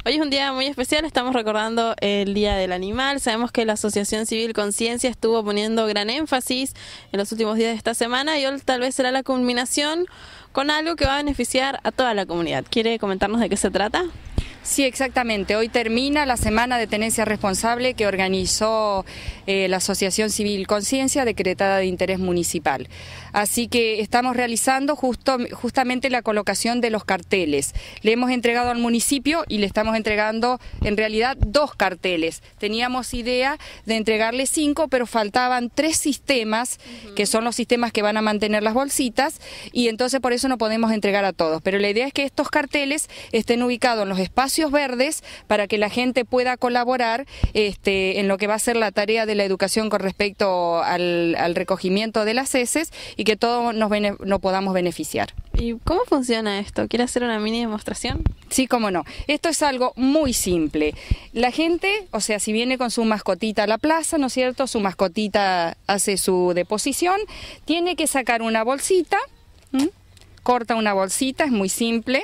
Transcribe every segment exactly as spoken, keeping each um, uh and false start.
Hoy es un día muy especial, estamos recordando el Día del Animal. Sabemos que la Asociación Civil Conciencia estuvo poniendo gran énfasis en los últimos días de esta semana y hoy tal vez será la culminación con algo que va a beneficiar a toda la comunidad. ¿Quiere comentarnos de qué se trata? Sí, exactamente. Hoy termina la Semana de Tenencia Responsable que organizó eh, la Asociación Civil Conciencia, decretada de interés municipal. Así que estamos realizando justo, justamente la colocación de los carteles. Le hemos entregado al municipio y le estamos entregando en realidad dos carteles. Teníamos idea de entregarle cinco, pero faltaban tres sistemas, uh-huh. que son los sistemas que van a mantener las bolsitas, y entonces por eso no podemos entregar a todos. Pero la idea es que estos carteles estén ubicados en los espacios verdes para que la gente pueda colaborar este, en lo que va a ser la tarea de la educación con respecto al, al recogimiento de las heces y que todos nos, bene, nos podamos beneficiar. ¿Y cómo funciona esto? ¿Quiere hacer una mini demostración? Sí, cómo no. Esto es algo muy simple. La gente, o sea, si viene con su mascotita a la plaza, ¿no es cierto? Su mascotita hace su deposición, tiene que sacar una bolsita, ¿m? Corta una bolsita, es muy simple.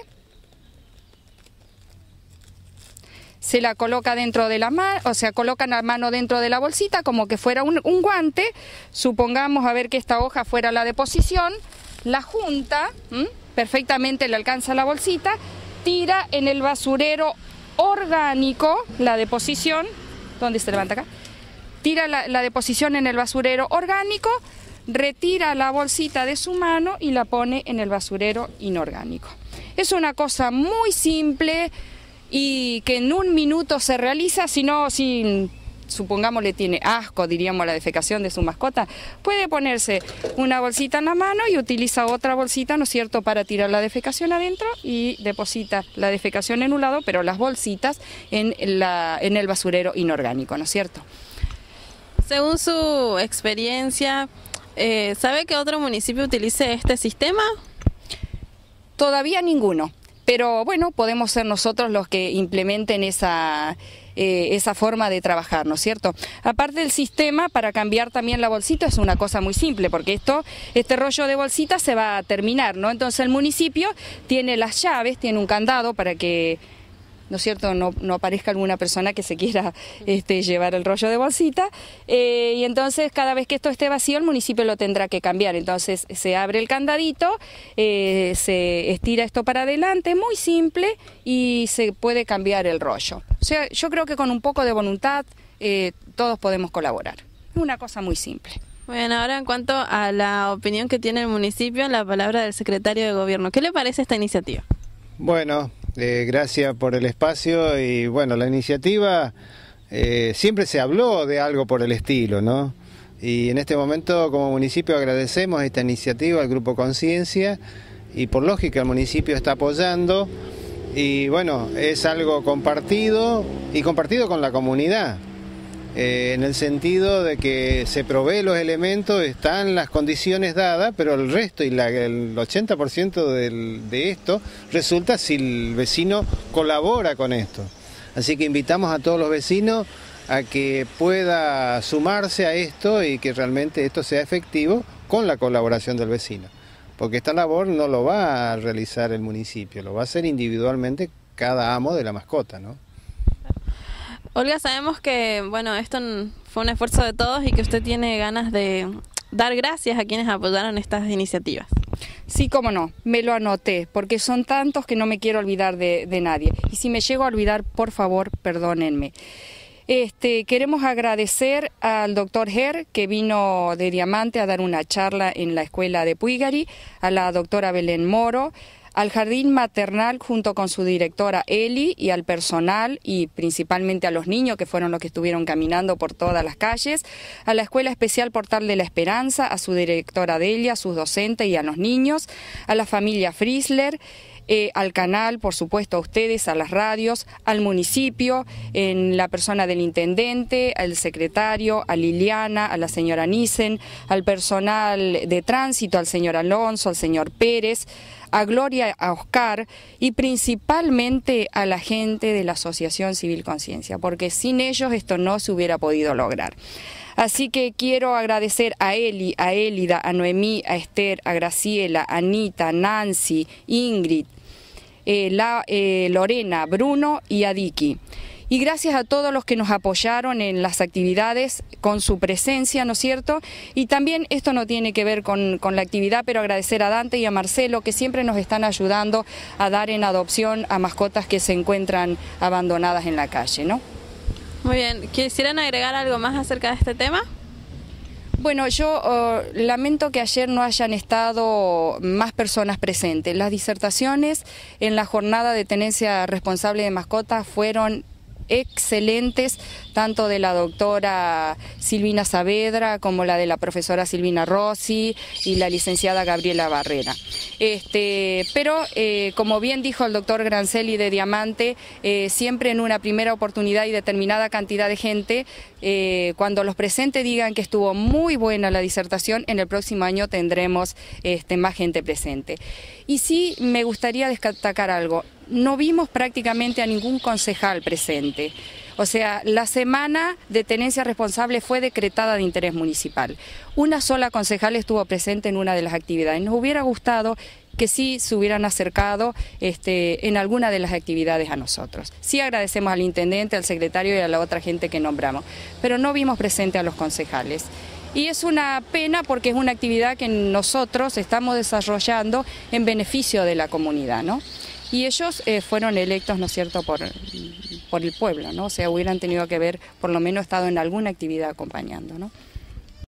Se la coloca dentro de la mano, o sea, colocan la mano dentro de la bolsita como que fuera un, un guante. Supongamos a ver que esta hoja fuera la deposición, la junta, ¿m? perfectamente le alcanza la bolsita, tira en el basurero orgánico la deposición, ¿dónde se levanta acá? Tira la, la deposición en el basurero orgánico, retira la bolsita de su mano y la pone en el basurero inorgánico. Es una cosa muy simple y que en un minuto se realiza, si no, si supongamos le tiene asco, diríamos, la defecación de su mascota, puede ponerse una bolsita en la mano y utiliza otra bolsita, ¿no es cierto?, para tirar la defecación adentro y deposita la defecación en un lado, pero las bolsitas en, la, en el basurero inorgánico, ¿no es cierto? Según su experiencia, eh, ¿sabe que otro municipio utilice este sistema? Todavía ninguno. Pero bueno, podemos ser nosotros los que implementen esa, eh, esa forma de trabajar, ¿no es cierto? Aparte del sistema, para cambiar también la bolsita es una cosa muy simple, porque esto, este rollo de bolsita se va a terminar, ¿no? Entonces el municipio tiene las llaves, tiene un candado para que, ¿no es cierto?, no, no aparezca alguna persona que se quiera este, llevar el rollo de bolsita, eh, y entonces cada vez que esto esté vacío el municipio lo tendrá que cambiar. Entonces se abre el candadito, eh, se estira esto para adelante, muy simple, y se puede cambiar el rollo. O sea, yo creo que con un poco de voluntad eh, todos podemos colaborar. Es una cosa muy simple. Bueno, ahora en cuanto a la opinión que tiene el municipio, la palabra del secretario de Gobierno. ¿Qué le parece esta iniciativa? Bueno, eh, gracias por el espacio y bueno, la iniciativa eh, siempre se habló de algo por el estilo, ¿no? Y en este momento como municipio agradecemos esta iniciativa al Grupo Conciencia y por lógica el municipio está apoyando y bueno, es algo compartido y compartido con la comunidad. Eh, en el sentido de que se provee los elementos, están las condiciones dadas, pero el resto y la, el ochenta por ciento del, de esto resulta si el vecino colabora con esto. Así que invitamos a todos los vecinos a que pueda sumarse a esto y que realmente esto sea efectivo con la colaboración del vecino. Porque esta labor no lo va a realizar el municipio, lo va a hacer individualmente cada amo de la mascota, ¿no? Olga, sabemos que bueno, esto fue un esfuerzo de todos y que usted tiene ganas de dar gracias a quienes apoyaron estas iniciativas. Sí, cómo no, me lo anoté, porque son tantos que no me quiero olvidar de, de nadie. Y si me llego a olvidar, por favor, perdónenme. Este, queremos agradecer al doctor Ger, que vino de Diamante a dar una charla en la escuela de Puigari, a la doctora Belén Moro, al jardín maternal junto con su directora Eli y al personal y principalmente a los niños que fueron los que estuvieron caminando por todas las calles, a la Escuela Especial Portal de la Esperanza, a su directora Delia, a sus docentes y a los niños, a la familia Friesler, Eh, al canal, por supuesto a ustedes, a las radios, al municipio, en la persona del intendente, al secretario, a Liliana, a la señora Nissen, al personal de tránsito, al señor Alonso, al señor Pérez, a Gloria, a Oscar y principalmente a la gente de la Asociación Civil Conciencia, porque sin ellos esto no se hubiera podido lograr. Así que quiero agradecer a Eli, a Élida, a Noemí, a Esther, a Graciela, a Anita, a Nancy, Ingrid, eh, la, eh, Lorena, Bruno y Adiki. Y gracias a todos los que nos apoyaron en las actividades con su presencia, ¿no es cierto? Y también esto no tiene que ver con, con la actividad, pero agradecer a Dante y a Marcelo que siempre nos están ayudando a dar en adopción a mascotas que se encuentran abandonadas en la calle, ¿no? Muy bien, ¿quisieran agregar algo más acerca de este tema? Bueno, yo uh, lamento que ayer no hayan estado más personas presentes. Las disertaciones en la jornada de tenencia responsable de mascotas fueron excelentes, tanto de la doctora Silvina Saavedra como la de la profesora Silvina Rossi y la licenciada Gabriela Barrera. Este, pero, eh, como bien dijo el doctor Grancelli de Diamante, eh, siempre en una primera oportunidad y determinada cantidad de gente, eh, cuando los presentes digan que estuvo muy buena la disertación, en el próximo año tendremos este, más gente presente. Y sí me gustaría destacar algo. No vimos prácticamente a ningún concejal presente. O sea, la semana de tenencia responsable fue decretada de interés municipal. Una sola concejal estuvo presente en una de las actividades. Nos hubiera gustado que sí se hubieran acercado este, en alguna de las actividades a nosotros. Sí agradecemos al intendente, al secretario y a la otra gente que nombramos, pero no vimos presente a los concejales. Y es una pena porque es una actividad que nosotros estamos desarrollando en beneficio de la comunidad, ¿no? Y ellos eh, fueron electos, ¿no es cierto?, por, por el pueblo, ¿no? O sea, hubieran tenido que haber, por lo menos, estado en alguna actividad acompañando, ¿no?